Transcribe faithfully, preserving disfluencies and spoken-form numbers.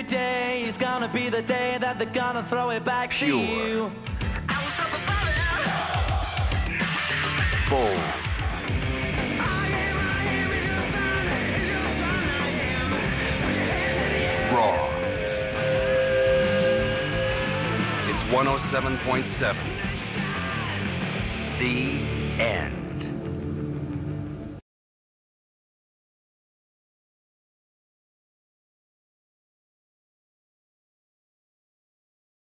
day is gonna be the day that they're gonna throw it back to Pure. you. Bold. Raw. It's one oh seven point seven. The end.